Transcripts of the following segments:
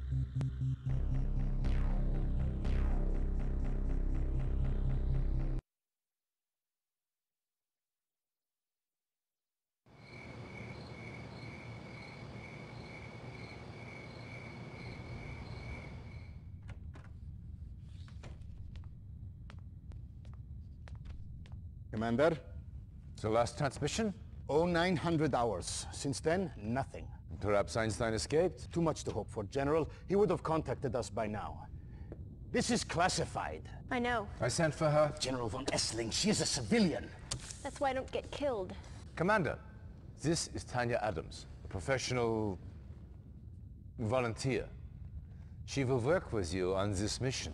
Commander? The last transmission? Oh, 900 hours. Since then, nothing. Perhaps Einstein escaped? Too much to hope for, General. He would have contacted us by now. This is classified. I know. I sent for her. General von Essling, she is a civilian. That's why I don't get killed. Commander, this is Tanya Adams, a professional volunteer. She will work with you on this mission.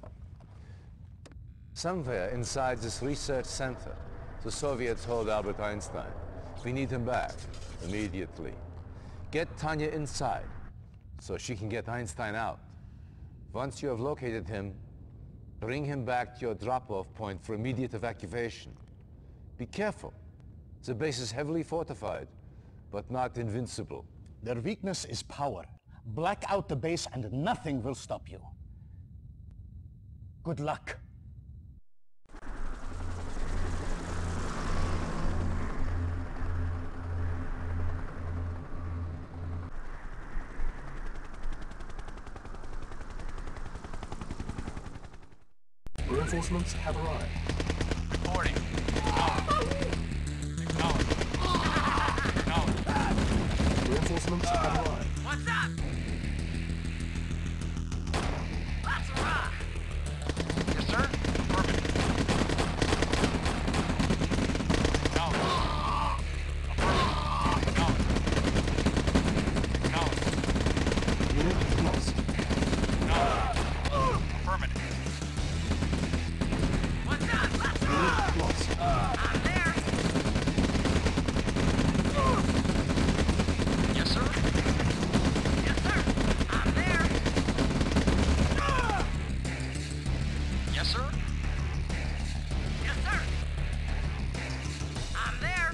Somewhere inside this research center, the Soviets hold Albert Einstein. We need him back, immediately. Get Tanya inside, so she can get Einstein out. Once you have located him, bring him back to your drop-off point for immediate evacuation. Be careful. The base is heavily fortified, but not invincible. Their weakness is power. Black out the base and nothing will stop you. Good luck. Reinforcements have arrived. Reporting. Acknowledge. Reinforcements have arrived. What's up? Let's rock! Yes, sir. Affirmative. Acknowledge. Affirmative. Acknowledge. Unit lost. Acknowledge. Affirmative. What's up? Let's rock! Unit lost. I'm there. Yes, sir. Yes, sir. I'm there. Yes, sir. Yes, sir. I'm there.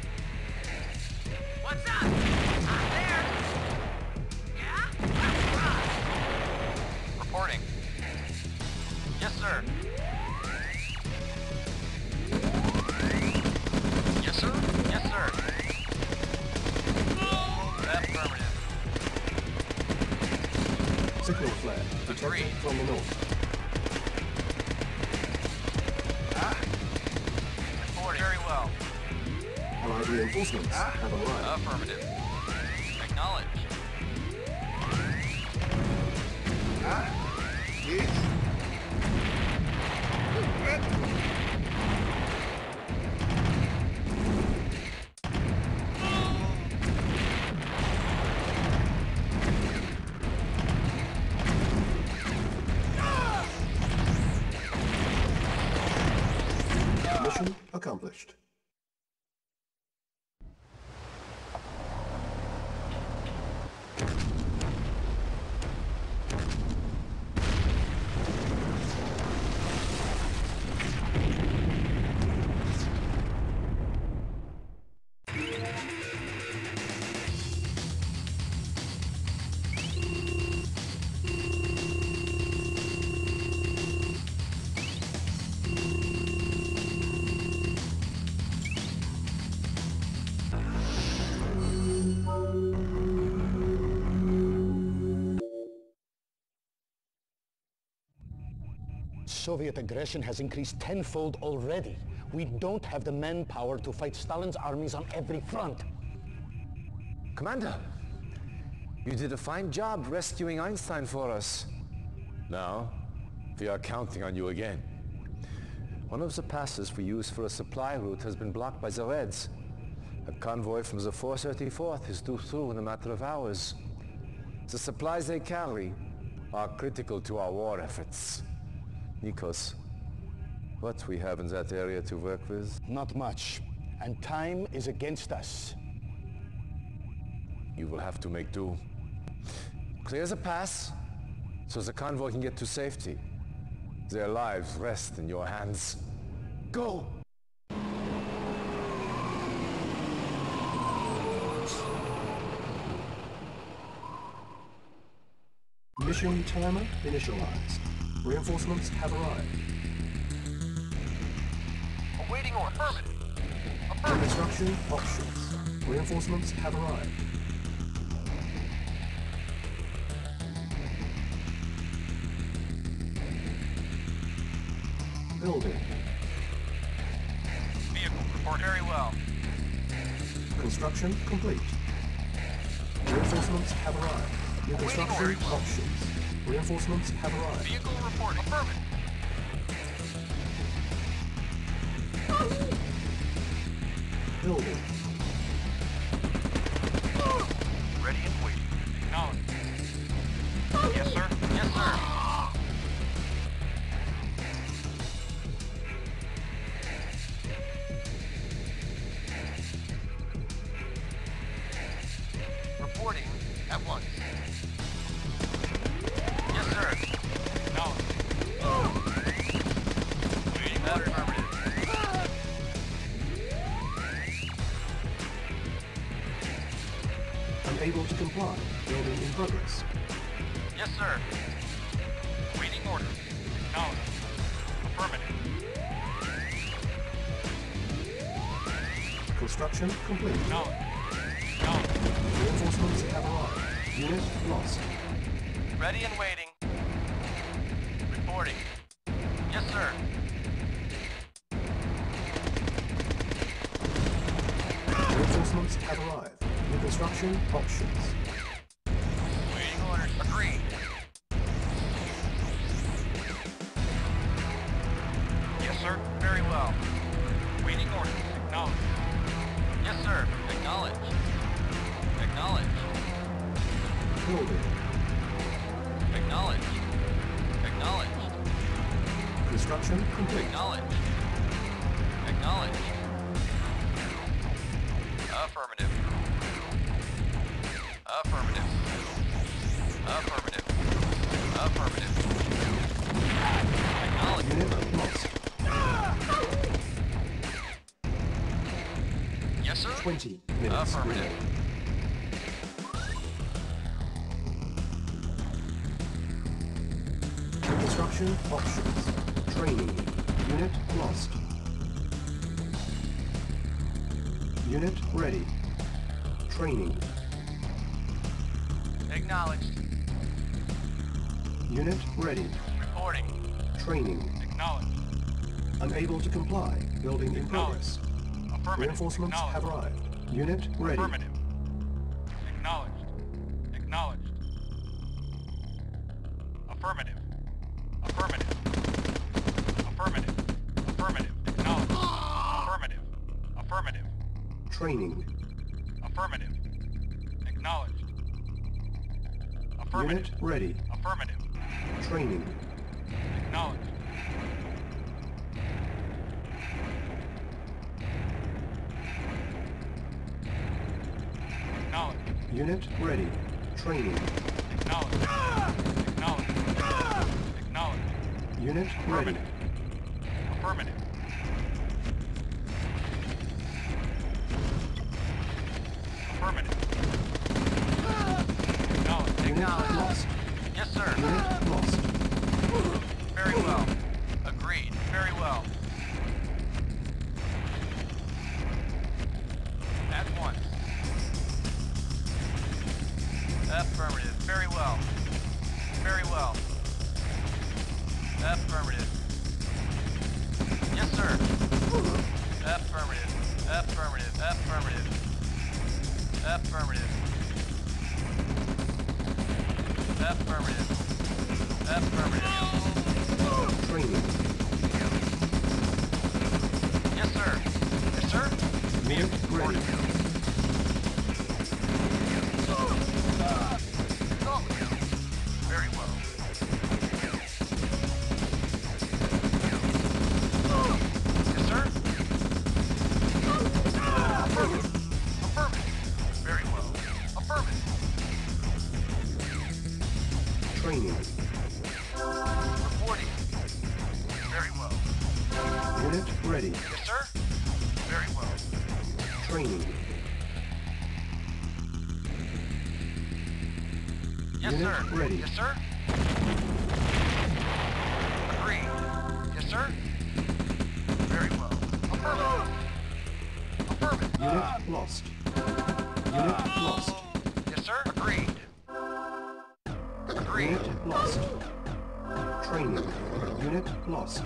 What's up? I'm there. Yeah? Let's rock. Reporting. Yes, sir. Yes, sir. Yes, sir. Affirmative. Signal flare detected Agreed. from the north. Reporting. Very well. Allied reinforcements have arrived. Affirmative. Acknowledge. Mission accomplished. Soviet aggression has increased tenfold already. We don't have the manpower to fight Stalin's armies on every front. Commander, you did a fine job rescuing Einstein for us. Now, we are counting on you again. One of the passes we used for a supply route has been blocked by the Reds. A convoy from the 434th is due through in a matter of hours. The supplies they carry are critical to our war efforts. Nikos, what we have in that area to work with? Not much. And time is against us. You will have to make do. Clear the pass so the convoy can get to safety. Their lives rest in your hands. Go! Mission timer initialized. Reinforcements have arrived. Awaiting order. Affirmative. Construction options. Reinforcements have arrived. Building. Vehicle report very well. Construction complete. Reinforcements have arrived. New construction orders. options. Reinforcements have arrived. Vehicle report. Affirmative. Building. Ready and waiting. Acknowledged. Yes, sir. Yes, sir. Reporting at once. Yes, sir. Acknowledged. Waiting order. Affirmative. Unable to comply. Building in progress. Yes, sir. Waiting orders. Acknowledged. Affirmative. Construction complete. Acknowledged. Acknowledged. Reinforcements have arrived. Unit lost. Ready and waiting. Reporting. Yes, sir. Reinforcements have arrived. New construction options. Waiting orders. Agreed. Yes, sir. Very well. Waiting orders. Acknowledged. Yes, sir. Acknowledged. Acknowledged. Building. Acknowledged. Acknowledged. Construction complete. Acknowledged. Acknowledged. Affirmative. Affirmative. Affirmative. Affirmative. Acknowledged. Unit lost. Yes, sir. 20 minutes Affirmative. remaining. Construction options. Training. Unit lost. Unit ready. Training. Acknowledged. Unit ready. Reporting. Training. Acknowledged. Unable to comply. Building in progress. Affirmative. Reinforcements have Acknowledged. arrived. Unit ready. Affirmative. Acknowledged. Acknowledged. Affirmative. Affirmative. Affirmative. Affirmative. Acknowledged. Affirmative. Affirmative. Training. Affirmative. Acknowledged. Affirmative. Unit ready. Affirmative. Training. Acknowledged. Acknowledged. Unit ready. Training. Acknowledged. Acknowledged. Acknowledged. Unit ready. Affirmative. Affirmative. Affirmative. Acknowledged. Unit Acknowledged. lost. Yes, sir. Unit lost. Very well. Agreed. Very well. At once. Affirmative. Very well. Very well. Affirmative. Yes, sir. Affirmative. Affirmative. Affirmative. Affirmative. Affirmative. Affirmative. Training. Yes, sir. Yes, sir. Unit ready. Very well. Yes, sir. Affirmative. Affirmative. Very well. Affirmative. Training. Reporting. Very well. Unit ready. Yes, sir. Very well. Training. Yes, Unit sir. ready. Yes, sir. Agreed. Yes, sir. Very well. Affirmative. Affirmative. Unit lost. Unit lost. Yes, sir. Agreed. Agreed. Unit lost. Training. Unit lost.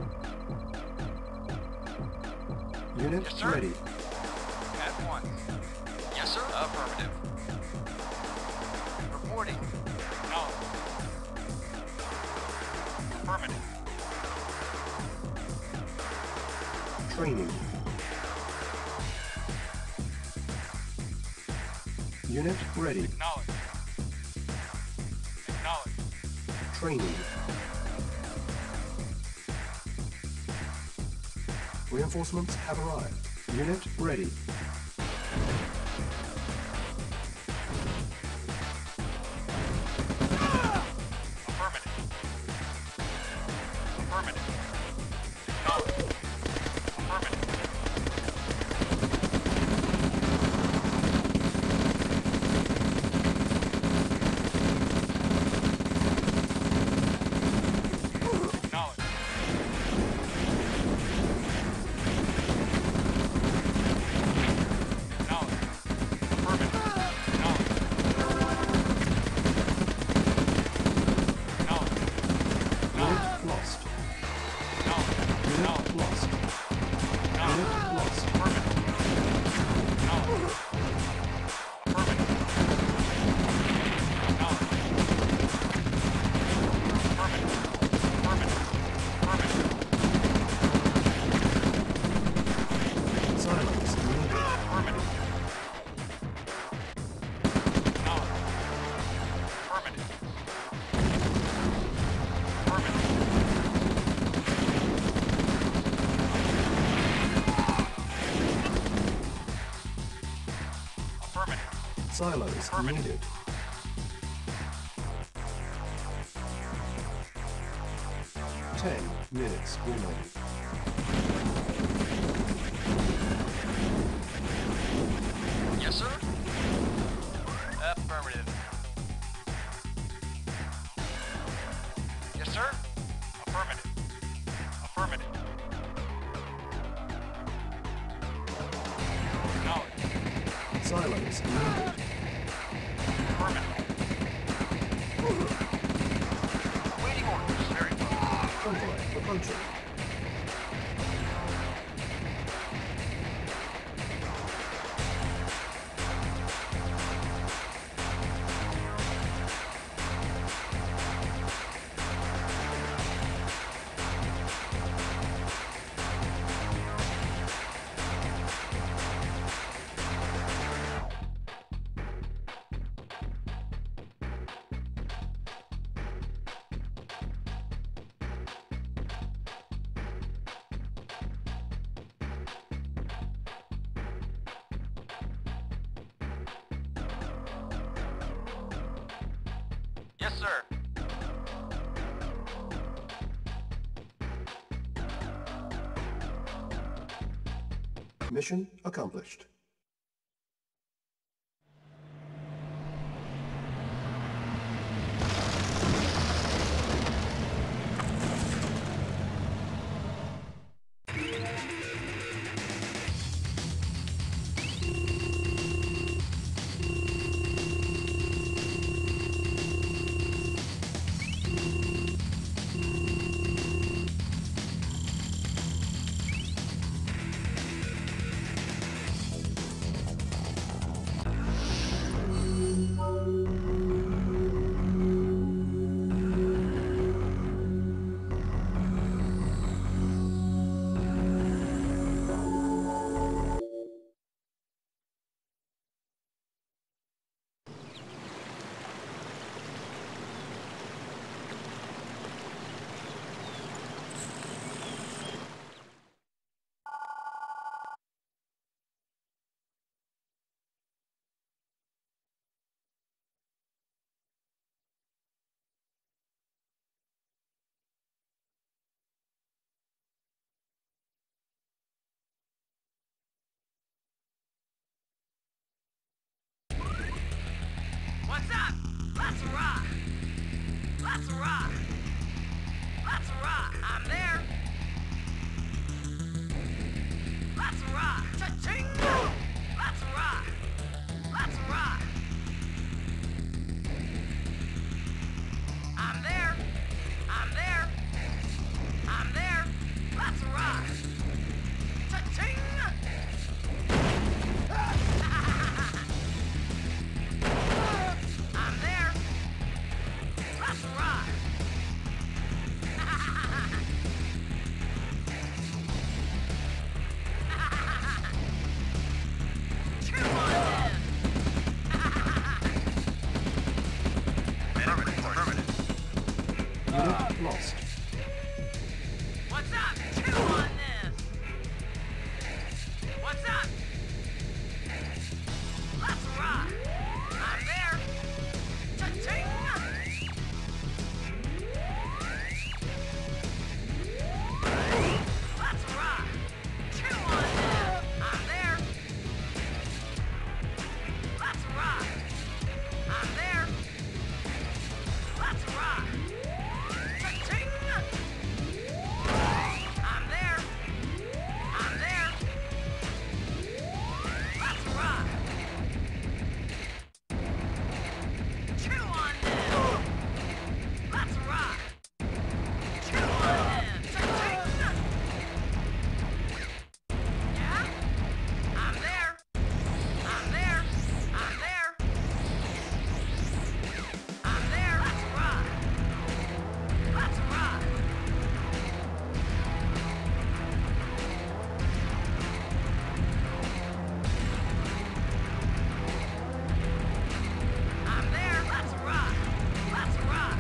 Unit Yes, sir. ready. At 1. Yes, sir. Affirmative. Reporting. Acknowledged. Affirmative. Training. Unit ready. Acknowledged. Acknowledged. Training. Reinforcements have arrived. Unit ready. Affirmative. Affirmative. Acknowledged. Affirmative. Acknowledged. Acknowledged. Affirmative. Acknowledged. Acknowledged. Unit lost. Acknowledged. Unit lost. Unit lost. Affirmative. Acknowledged. Affirmative. Acknowledged. Affirmative. Affirmative. Affirmative. Silence needed. Affirmative. Acknowledged. Affirmative. Affirmative. Affirmative. Silos Affirmative. needed. Ten minutes remaining. Yes, sir. Affirmative. Yes, sir. Affirmative. Affirmative. Acknowledged. Silos needed. Affirmative. Awaiting orders. Very well. Convoy approaching. Yes, sir. Mission accomplished. rock. I'm there. Let's rock. Cha-ching! Let's rock. Let's rock. I'm there. I'm there. I'm there. Let's rock. Cha-ching! I'm there. Let's rock. Chew on this. Unit lost. What's up? Chew on this. What's up? Let's rock. I'm there. Cha-ching! Let's rock. Chew on this. I'm there. Let's rock. I'm there. Let's rock. Cha-ching! I'm there. I'm there. Let's rock. Chew on this. Let's rock. Chew on this. Cha-ching! Yeah? I'm there. I'm there. I'm there. I'm there. Let's rock. Let's rock. I'm there. Let's rock. Let's rock.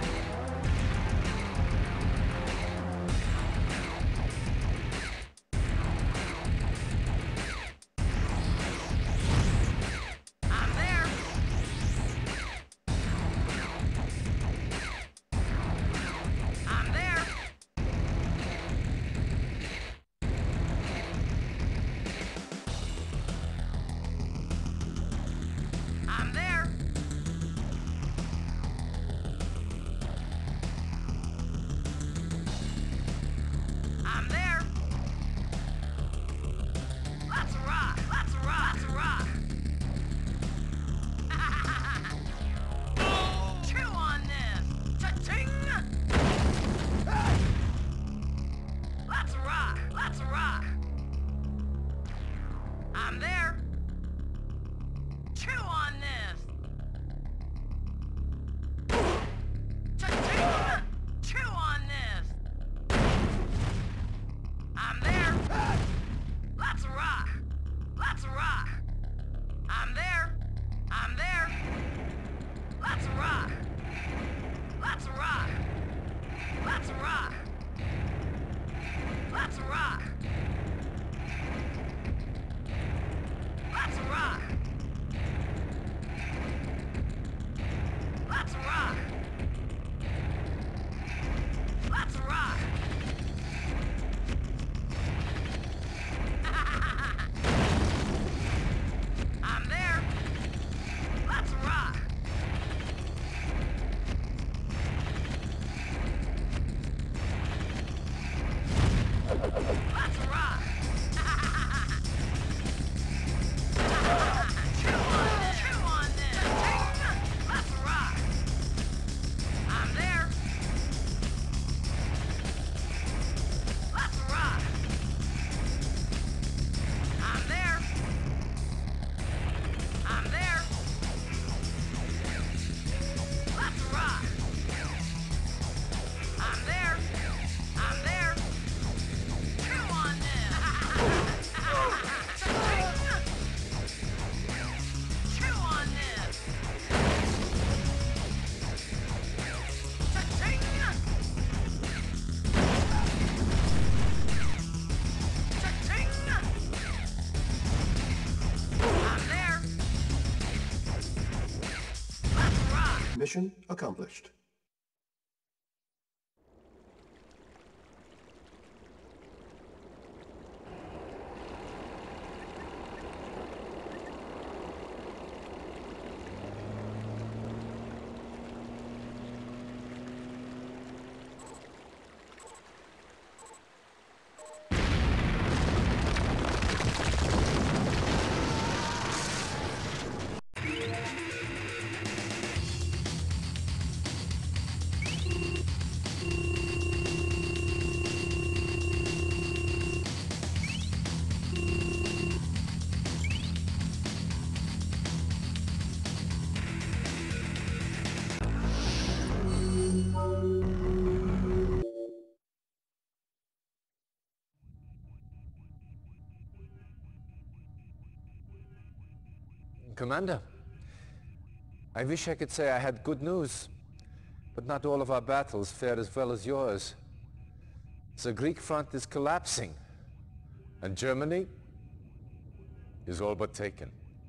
I'm there. I'm there. I'm there. I'm there. Let's rock. Let's rock. Let's rock. Chew on this. Cha-ching! Let's rock. Let's rock. I'm there. Chew on this. Cha-ching! Chew on this. I'm there. Let's rock. Let's rock. I'm there. I'm there. Let's rock. Let's rock. Let's rock. Let's rock. Let's rock. Let's rock. Let's rock. I'm there. Let's rock. Let's rock. Chew on this. Chew on this. Let's rock. I'm there. Let's rock. I'm there. I'm there. Let's rock. I'm there. I'm there. Chew on this. Chew on this. Cha-ching! Cha-ching! I'm there. Let's rock. Mission accomplished. Commander, I wish I could say I had good news, but not all of our battles fared as well as yours. The Greek front is collapsing, and Germany is all but taken.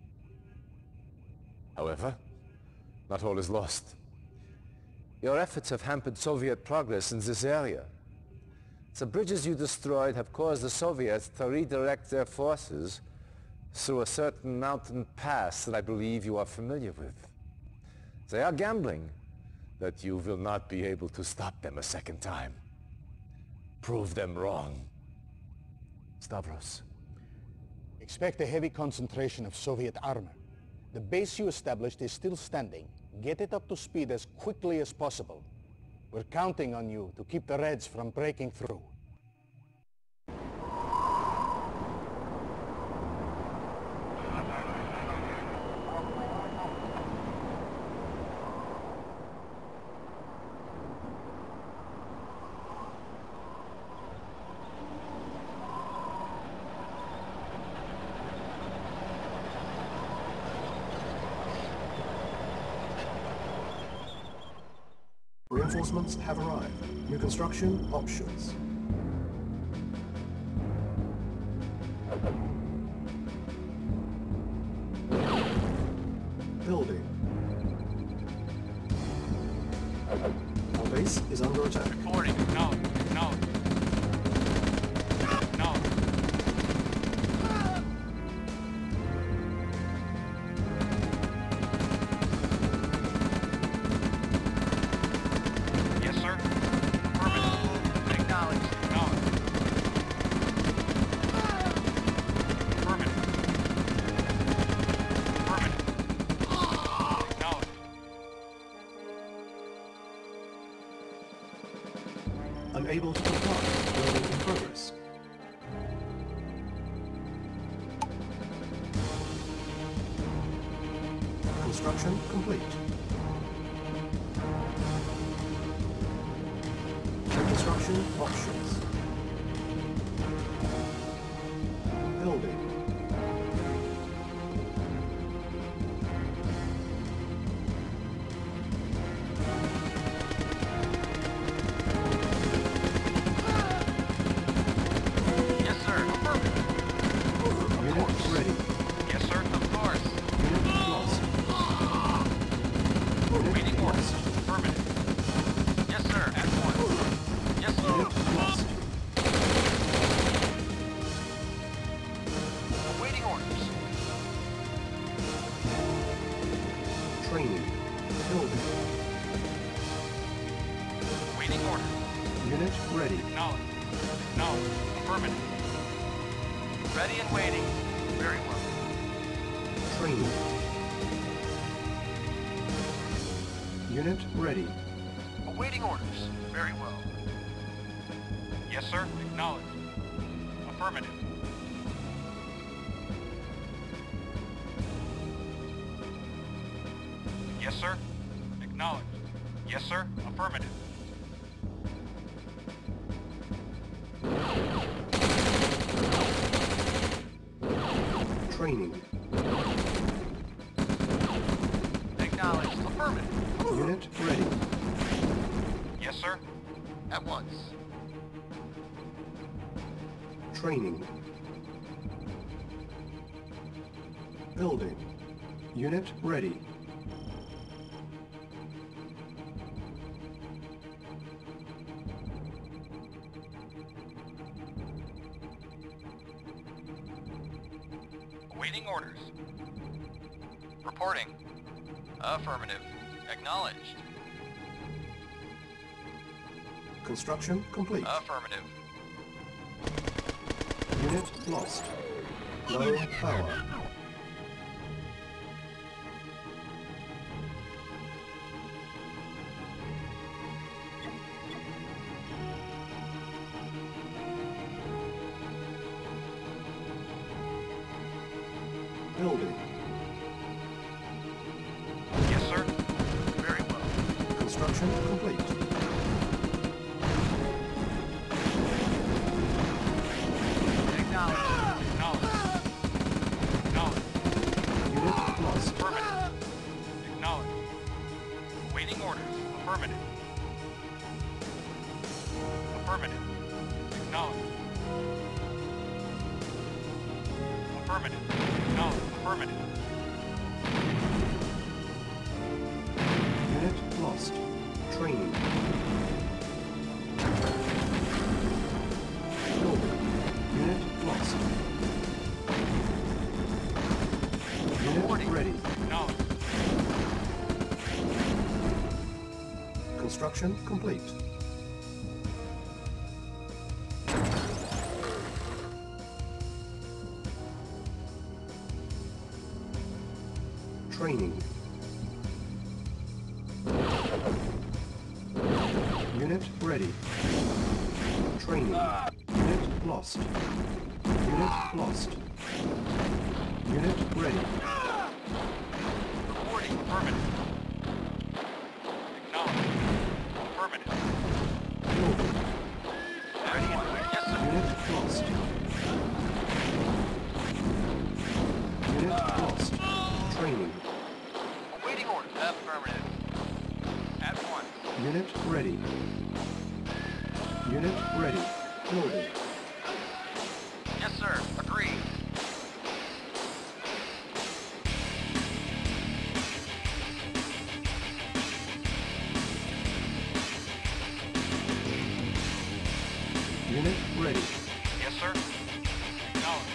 However, not all is lost. Your efforts have hampered Soviet progress in this area. The bridges you destroyed have caused the Soviets to redirect their forces through a certain mountain pass that I believe you are familiar with. They are gambling that you will not be able to stop them a second time. Prove them wrong. Stavros. Expect a heavy concentration of Soviet armor. The base you established is still standing. Get it up to speed as quickly as possible. We're counting on you to keep the Reds from breaking through. Reinforcements have arrived. New construction options. Building. Our base is under attack. Reporting. Acknowledge. Acknowledge. Acknowledge. Yes, sir. Affirmative. Acknowledge. Acknowledge. Affirmative. Affirmative. Acknowledge. Unable to comply. Building in progress. Construction complete. Construction options. Building. Yes, sir. Affirmative. Unit ready. Yes, sir. Of course. Unit lost. Unit Waiting orders. lost. Affirmative. Yes, sir. At once. Yes, sir. Unit lost. Waiting orders. Training. Building. Waiting order. Unit ready. Acknowledge. Acknowledge. Affirmative. Ready and waiting. Very well. Training. Unit ready. Awaiting orders. Very well. Yes, sir. Acknowledge. Affirmative. Yes, sir. Acknowledged. Yes, sir. Affirmative. Training. Acknowledged. Affirmative. Unit ready. Yes, sir. At once. Training. Building. Unit ready. Awaiting orders. Reporting. Affirmative. Acknowledged. Construction complete. Affirmative. Unit lost. Low power. Building. Yes, sir. Very well. Construction complete. Acknowledged. Acknowledged. Affirmative. Acknowledged. Affirmative. Acknowledged. Affirmative. Unit lost. Training. Building. Unit lost. Unit ready. Acknowledged. Construction complete. Training. Unit ready. Training. Unit lost. Unit lost. Unit ready. Reporting. Affirmative. Acknowledged. Affirmative. Building. Ready and waiting. Yes, sir. Unit lost. Unit lost. Training. Awaiting orders. Affirmative. At once. Unit ready. Unit ready. Building. Yes, sir. Agreed. Unit ready. Yes, sir. Acknowledged.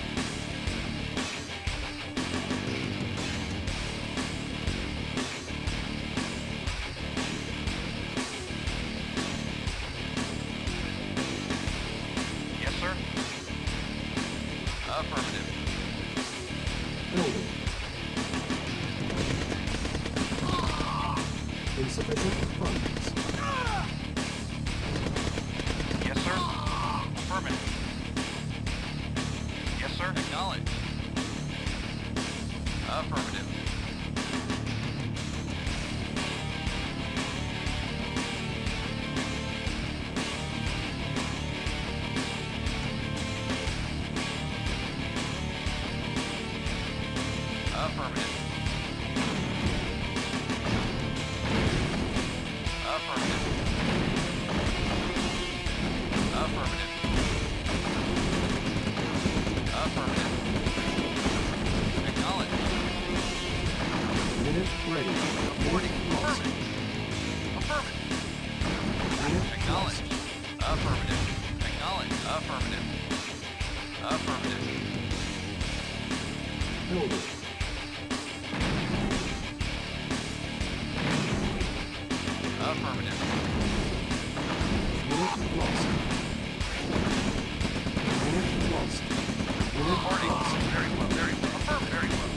Yes, sir. Affirmative. Building. Insufficient funds. Yes, sir. Affirmative. Yes, sir. Acknowledged. Affirmative. Affirmative. Affirmative. Affirmative. Affirmative. Acknowledged. Unit ready. Reporting. Unit lost. Affirmative. Unit Acknowledged. Affirmative. Acknowledged. Affirmative. Affirmative. Building. Affirmative. Unit lost. Unit lost. Unit Reporting. lost. Very well. Very well. Affirmative. Very well.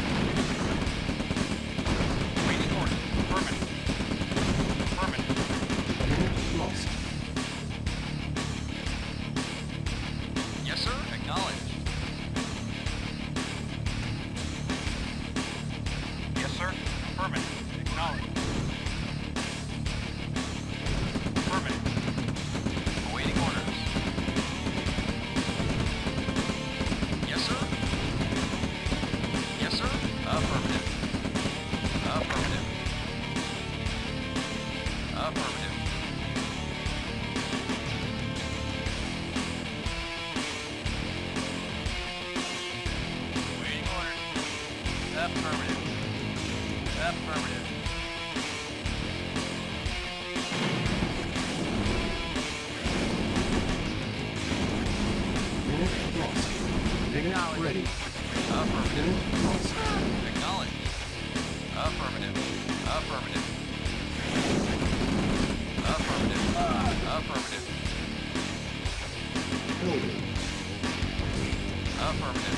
Waiting orders. Affirmative. Affirmative. Unit lost. Yes, sir. Acknowledged. Yes, sir. Affirmative. Acknowledged. Affirmative. Awaiting orders. Yes, sir. Yes, sir. Affirmative. Affirmative. Affirmative. Waiting orders. Affirmative. Affirmative. Unit lost. Unit Acknowledged. ready. Affirmative. Unit lost. Acknowledged. Affirmative. Affirmative. Affirmative. Affirmative. Building. Affirmative.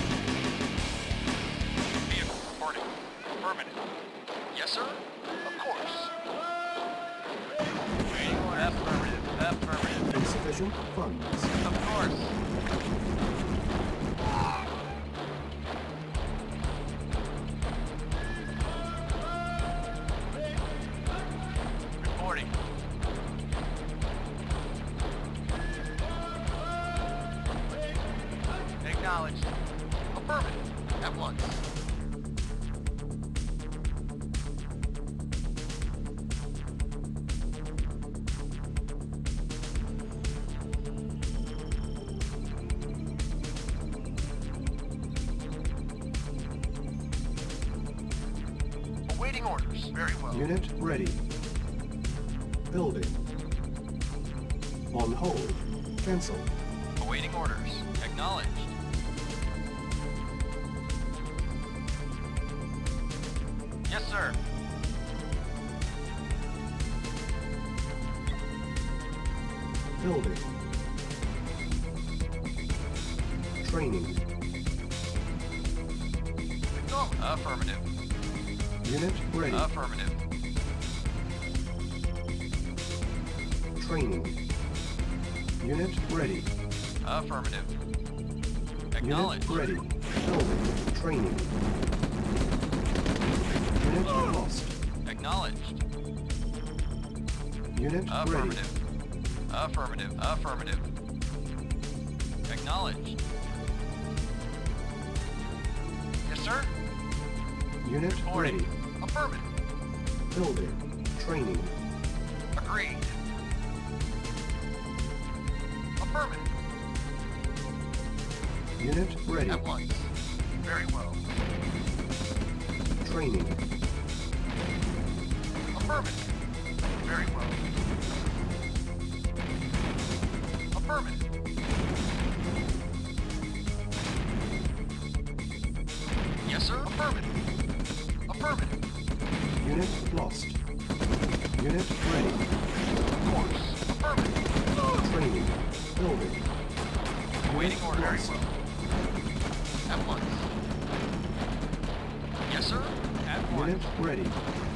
Vehicle reporting. Affirmative. Yes, sir. Of course. Waiting order. Affirmative. Affirmative. Insufficient funds. Of course. Reporting. Acknowledged. Affirmative. At once. orders. Very well. Unit ready. Building. On hold. Cancel. Awaiting orders. Acknowledged. Yes, sir. Building. Training. Affirmative. Unit ready. Affirmative. Training. Unit ready. Affirmative. Unit Acknowledged. ready. Building. Training. Unit lost. Acknowledged. Unit ready. Affirmative. Affirmative. Affirmative. Acknowledged. Yes, sir. Unit Reporting. ready. Affirmative. Building. Training. Agreed. Affirmative. Unit ready. At once. Very well. Training. Affirmative. Very well. Affirmative. Yes, sir. Affirmative. Affirmative. Unit lost. Unit ready. Of course. Affirmative. Training. Building. Awaiting order. Very lost. well. At once. Yes, sir. At once. Unit ready.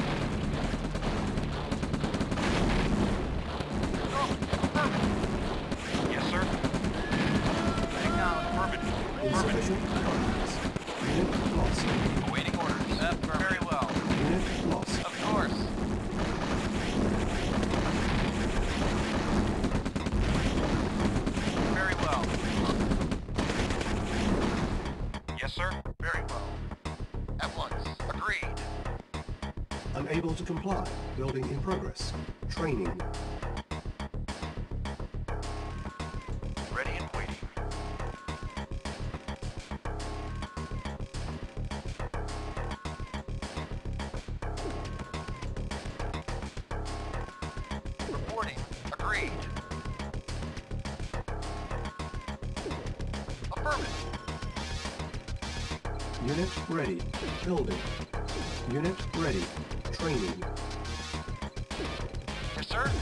Yes, sir. Affirmative. Insufficient funds. Unit lost. Awaiting orders. Very well. Unit lost. Of course. Very well. Yes, sir. Very well. At once. Agreed. Unable to comply. Building in progress. Training. Ready and waiting. Reporting. Agreed. Affirmative. Unit ready. Building. Unit ready. Training. Yes, sir.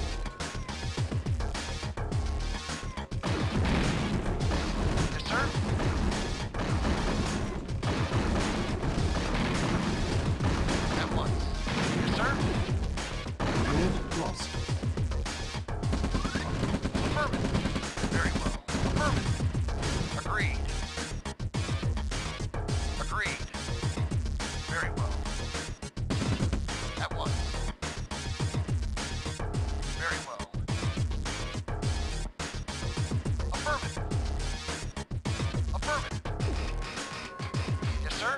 Yes, sir. At once. Yes, sir. Unit lost. Affirmative. Very well. Affirmative. Agreed. Agreed. Very well. At once. Very well. Affirmative. Affirmative. Yes, sir.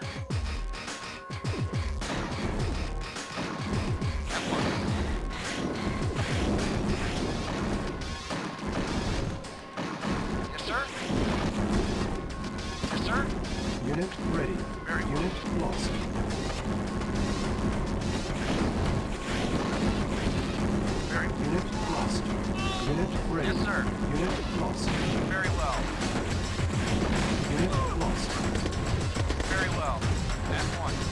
At once. Yes, sir. Yes, sir. Unit ready. Very well. Unit lost. Very well. Unit lost. Unit ready. Yes, sir. Unit lost. Very well. Unit lost. Very well. At once.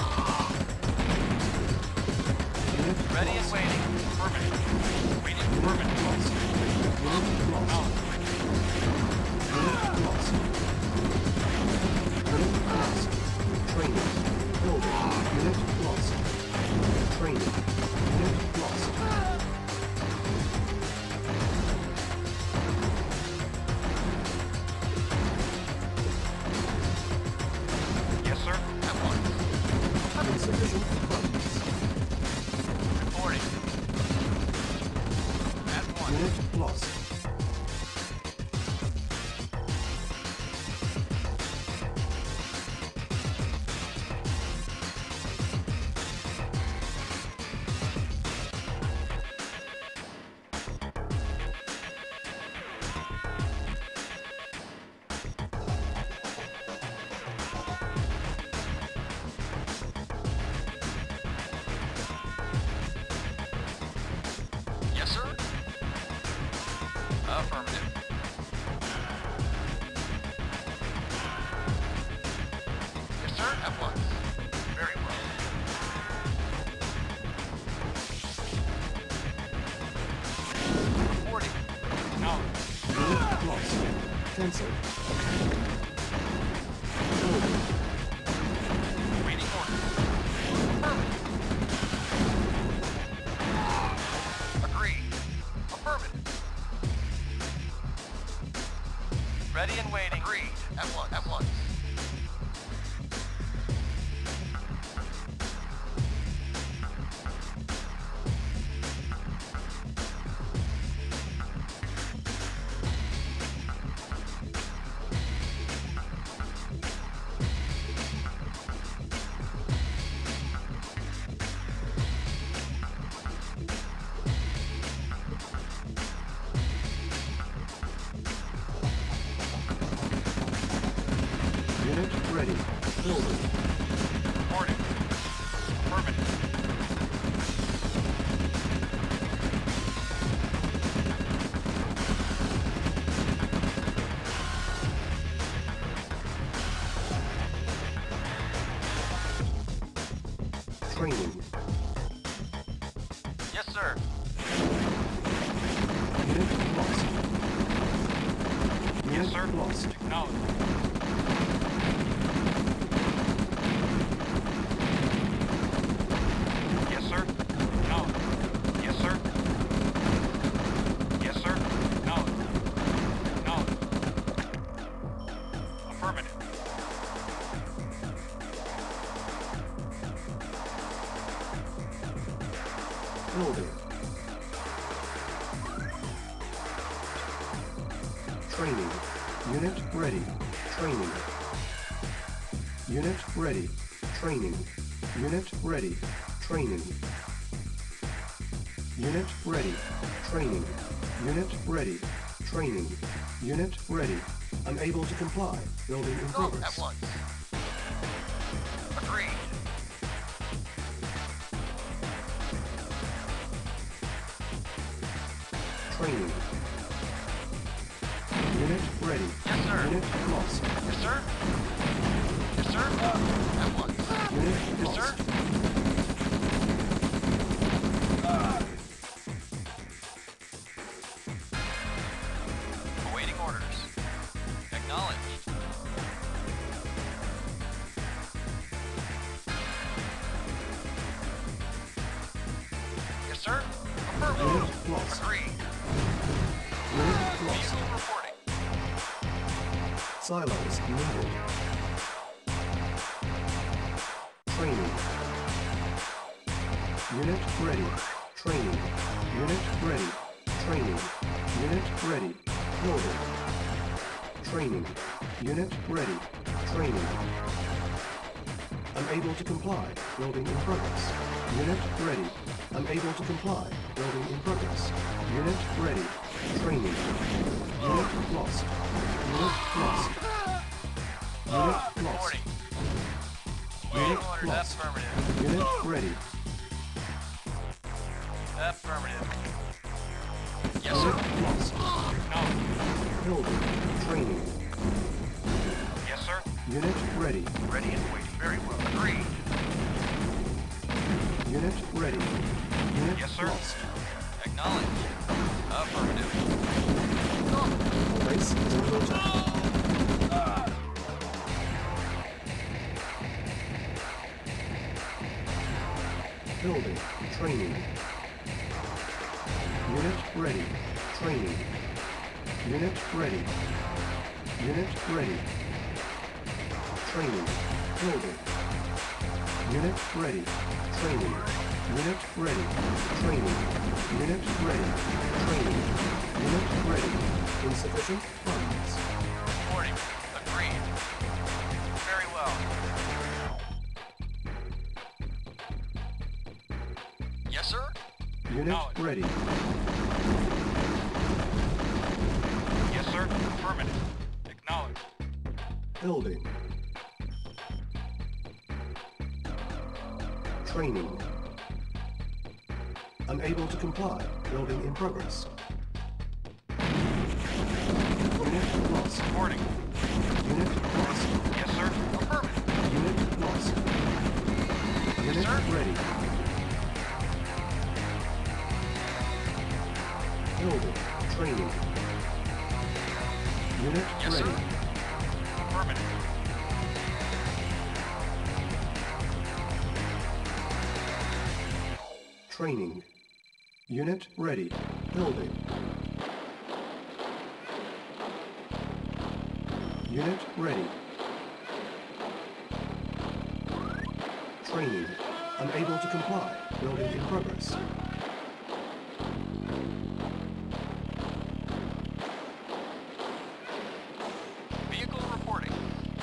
Unit Ready and lost. waiting. Affirmative. Waiting. Unit Affirmative. lost. Unit lost. Unit lost. Unit lost. Training. Building. Unit lost. Training. Unit lost. Yes, sir. At once. Insufficient funds. Reporting. At once. Unit lost. Affirmative. Yes, sir. At once. Very well. Reporting. Acknowledged. Unit lost. Cancel. Building. Waiting order. Affirmative. Agreed. Affirmative. Ready and waiting. Agreed. At once. At once. Unit ready. Building. Reporting. Affirmative. Training. Yes, sir. Unit lost. Yes, Unit sir. lost. Acknowledged. Yes, sir. Acknowledged. Yes, sir. Yes, sir. Acknowledged. Acknowledged. Affirmative. Building. Training. Unit ready. Training. Unit ready. Training. Unit ready. Training. Unit ready. Training. Unit ready. Training. Unit ready. Unable to comply. Building in At progress. once. Agreed. Training. Unit ready. Yes, sir. Unit lost. Yes, sir. Yes, sir. At once. Unit Yes, lost. sir. Awaiting orders. Acknowledged. Yes, sir. Affirmative. Unit lost. Agreed. Unit lost. Vehicle reporting. Silos needed. Training. Unit ready. Training. Unit ready. Training. Unit ready. Building. Training. Unit ready. Training. Unable to comply. Building in progress. Unit ready. Unable to comply. Building in progress. Unit ready. Training. Unit lost. Unit lost. Unit lost. Reporting. Unit Waiting orders. lost. Affirmative. Unit ready. Affirmative. Yes, sir. Unit lost. Acknowledged. Building. Training. Yes, sir. Unit ready. Ready and waiting. Very well. Agreed. Unit ready. Unit Yes, sir. lost. Acknowledged. Affirmative. Base is under attack. Building. Training. Unit ready. Training. Unit ready. Unit ready. Training. Building. Unit ready. Training. Unit ready. Training. Unit ready. Training. Unit ready. Insufficient funds. Reporting. Agreed. Very well. Yes, sir. Unit Acknowledged. ready. Yes, sir. Affirmative. Acknowledged. Building. Training. Unable to comply. Building in progress. lost. Reporting. Unit lost. Yes, sir. Affirmative. Unit lost. Unit sir. ready. Building. Training. Unit Yes, ready. sir. Affirmative. Training. Unit ready. Building. Unit ready. Training. Unable to comply. Building in progress. Vehicle reporting.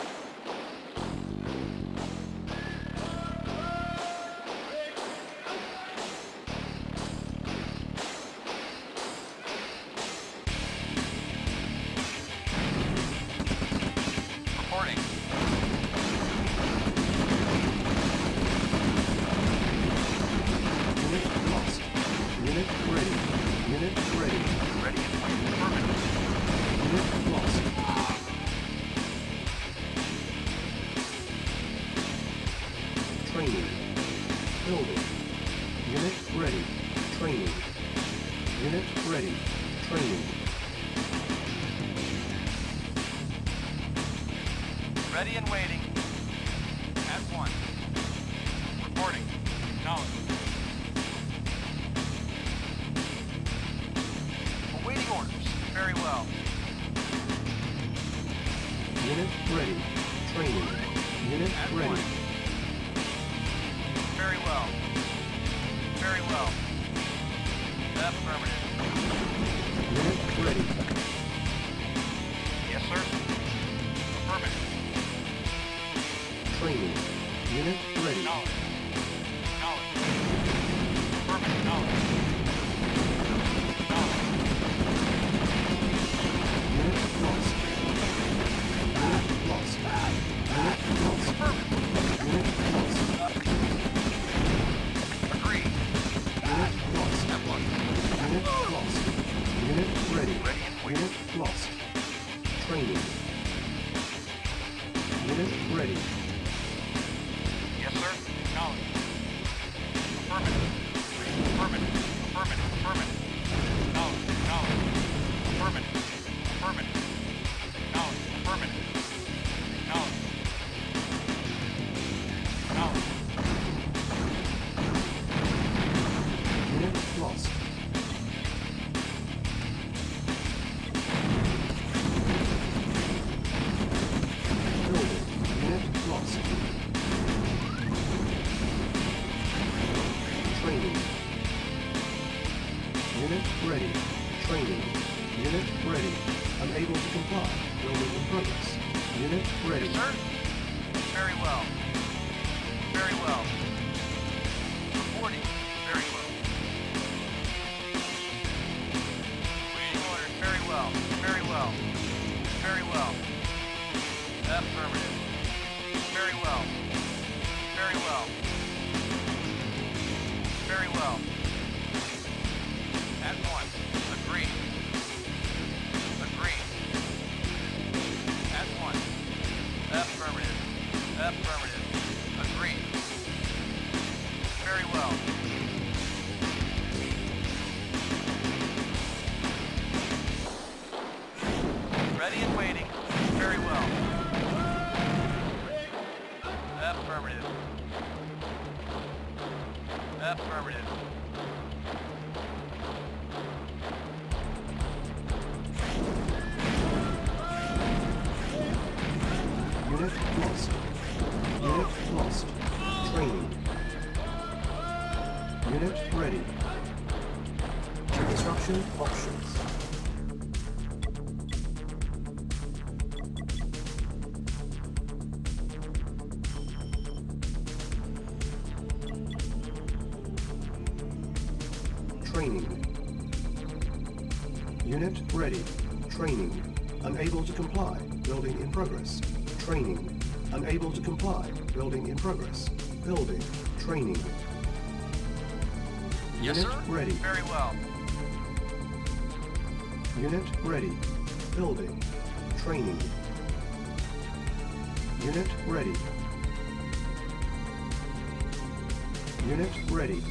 Reporting. Unit lost. Unit ready. Unit ready. Ready and waiting. Affirmative. Unit lost. Training. Building. Unit ready. Training. Unit ready. Training. Ready and waiting. At one. Reporting. Acknowledged. Awaiting orders. Very well. Unit ready. Training. Unit At ready. one. Very well. Very well. Affirmative. Unit ready. Yes, sir. Affirmative. Training. Unit ready. Knowledge. Knowledge. Affirmative. Knowledge. Knowledge. Unit lost. Unit lost. Unit lost. Affirmative. Unit lost. Agreed. Unit lost. At one. Unit lost. Unit ready. Ready and waiting. Unit lost. Training. Unit ready. Yes, sir. Knowledge. Affirmative. Affirmative. Affirmative. Affirmative. Knowledge. Knowledge. Affirmative. Affirmative. Knowledge. Affirmative. Knowledge. Knowledge. Unit lost. Building. Unit lost. Training. Unit ready. Training. Unit ready. Unable to comply. Building in progress. Unit ready. Yes, sir. Very well. Very well. Reporting. Very well. Waiting orders. Very well. Very well. Very well. Affirmative. Very well. Very well. Very well. At one. Agreed. Agreed. At one. Affirmative. Affirmative. Agreed. Very well. Ready and waiting. Very well. Affirmative. Affirmative. Unit lost. Unit lost. Training. Unit ready. Construction options. Training. Unit ready. Training. Unable to comply. Building in progress. Training. Unable to comply. Building in progress. Building. Training. Yes, Unit sir. ready. Very well. Unit ready. Building. Training. Unit ready. Unit ready.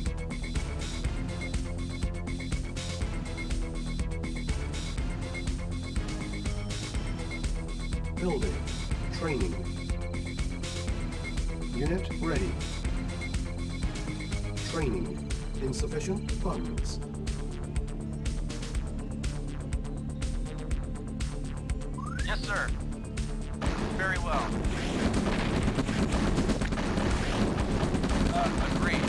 Building. Training. Unit ready. Training. Insufficient funds. Yes, sir. Very well. Agreed.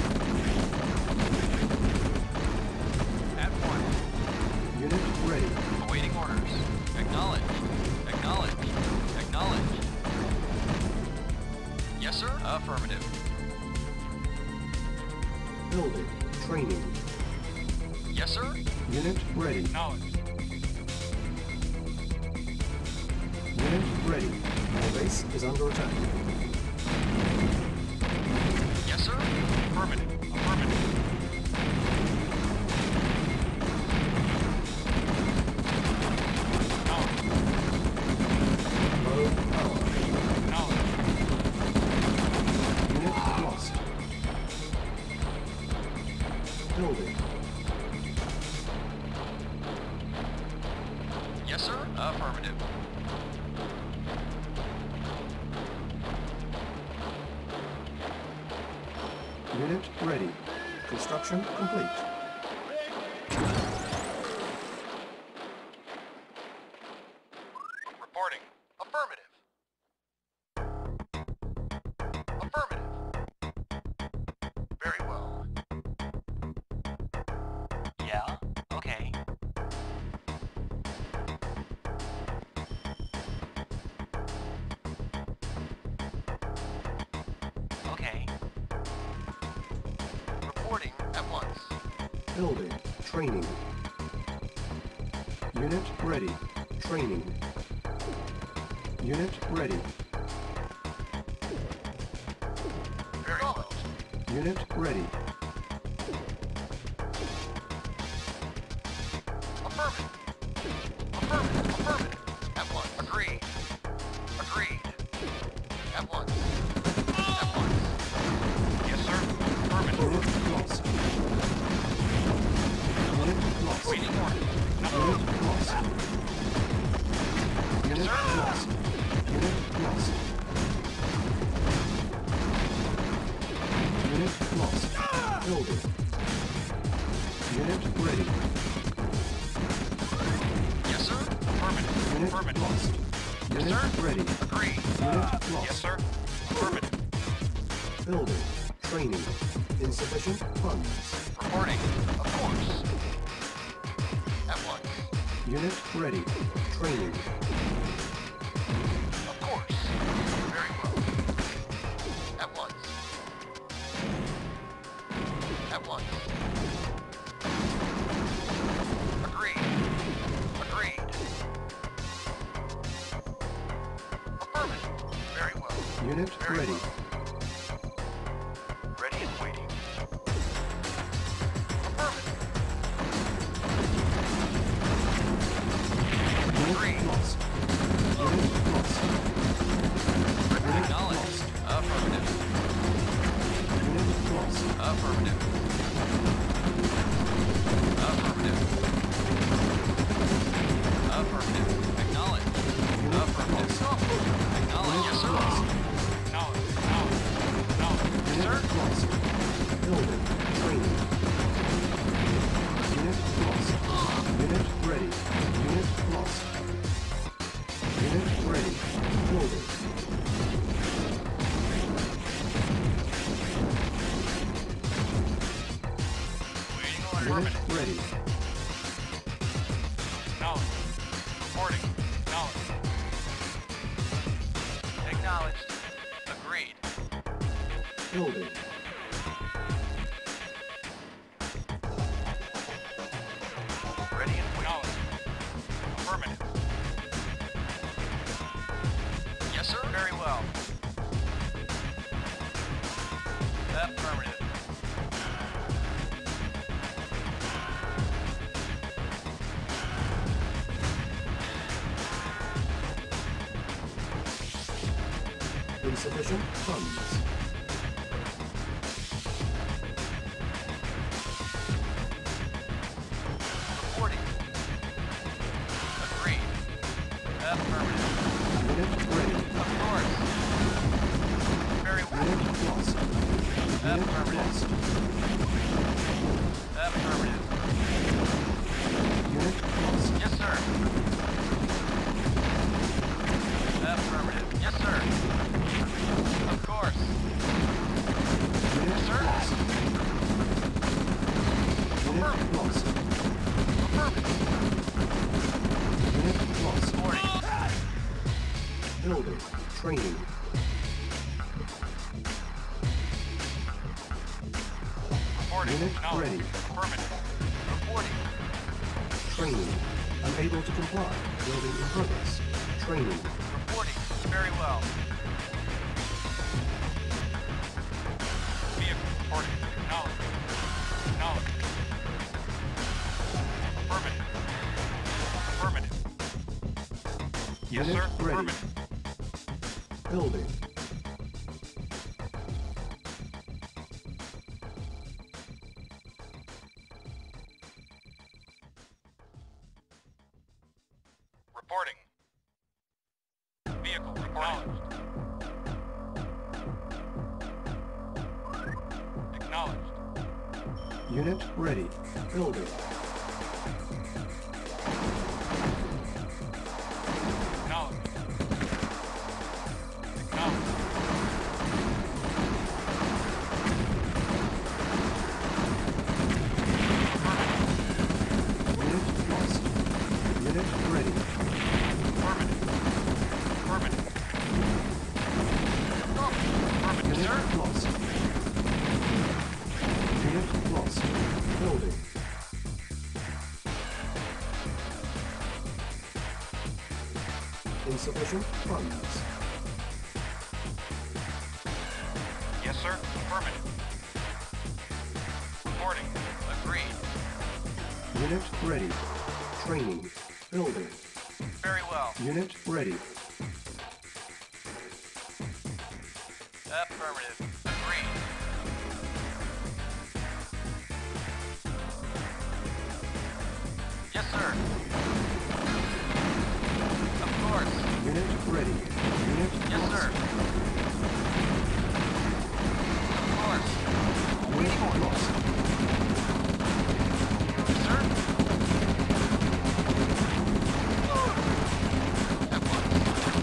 At once. Unit ready. Awaiting orders. Acknowledge. Acknowledge. Acknowledge. Yes, sir. Affirmative. Building. Training. Yes, sir. Unit ready. Acknowledge. Unit ready. Our base is under attack. Yes, sir. Affirmative. Affirmative. Acknowledge. Low power. Acknowledge. Unit lost. Building. Yes, sir. Affirmative. Unit ready. Construction complete. Reporting. Affirmative. Affirmative. Very well. Yeah, okay. Okay. Reporting at once. Building. Training. Unit ready. Training. Unit ready. Very well. Unit ready. Affirmative. Affirmative. Affirmative. At once. Agreed. Agreed. At once. At once. Yes, sir. Affirmative. Unit lost. Unit lost. Waiting order. Unit lost. Unit sir. lost. Unit lost. Unit lost. Building. Unit ready. Yes, sir. Affirmative. Unit Affirmative. lost. Yes, Unit sir. ready. Agreed. Unit lost. Yes, sir. Affirmative. Building. Training. Insufficient funds. Reporting. Of course. At once. Unit ready. Training. Of course. Very well. At once. At once. Agreed. Agreed. Affirmative. Very well. Unit Very ready. well. Ready and waiting. Affirmative. Unit Agreed. lost. Unit lost. Unit Acknowledged. lost. Affirmative. Unit lost. Affirmative. Affirmative. Affirmative. Acknowledged. Affirmative. Acknowledged. Yes, sir. Acknowledged. Acknowledged. Yes, sir. Unit lost. Building. Training. Unit lost. Unit ready. Unit lost. Unit ready. Building. Waiting order. Unit ready. Acknowledged. Reporting. Acknowledged. Acknowledged. Agreed. Building. Ready and waiting. Affirmative. Yes, sir. Very well. Affirmative. Insufficient funds. Reporting. Agreed. Affirmative. Unit ready. Of course. Very well. Unit lost. Unit Affirmative. lost. Affirmative. Unit lost. Yes, sir. Affirmative. Yes, sir. Of course. Unit Sir? lost. Unit lost. Affirmative. Unit lost. Reporting. Building. Training. Reporting. Unit Acknowledged. ready. Affirmative. Reporting. Training. Unable to comply. Building in progress. Training. Reporting. Very well. Vehicle reporting. Acknowledged. Acknowledged. Affirmative. Affirmative. Yes, Unit sir. ready. Affirmative. Building. Reporting. Vehicle acknowledged. Acknowledged. Unit ready. Building. Acknowledged. Acknowledged. Unit lost. Unit ready. Affirmative. Affirmative. Affirmative, Unit sir. lost. Unit lost. Building. Insufficient funds. Yes, sir. Affirmative. Reporting. Agreed. Unit ready. Training. Building. Very well. Unit ready. Affirmative. Agreed. Yes, sir. Of course. Unit ready. Unit Yes, lost. sir. Of course. Unit lost. Sir? At once.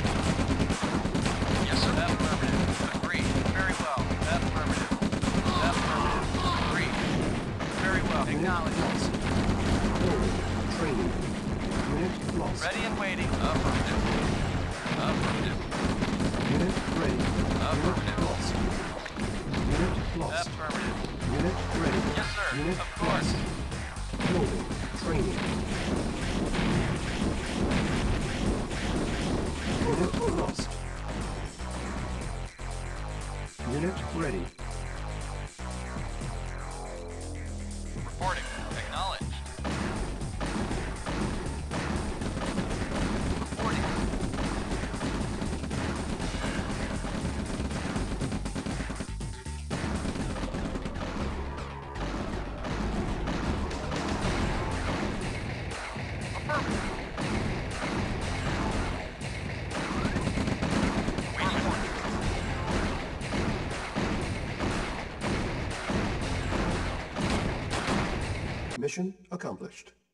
Yes, sir. Affirmative. Agreed. Very well. Affirmative. Affirmative. Agreed. Very well. Unit Acknowledged. lost. Building. Training. Unit lost. Ready and waiting. Affirmative. Affirmative. Unit ready. Affirmative. Unit lost. Unit lost. Affirmative. Unit ready. Yes, sir. Unit Of course. lost. Building. Training. Unit lost. Unit ready. Reporting. Acknowledged. Reporting. Affirmative. Waiting order. Mission accomplished.